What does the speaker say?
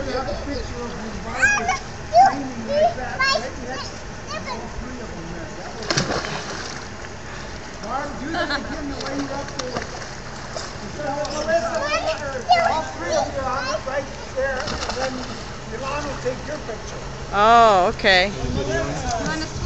you have a picture of his wife screaming like that right next to all three of them there. That was Barb, do that again the way you're up there. Melissa, all three of you on it right there, and then Milan will take your picture. Oh, okay. Melissa.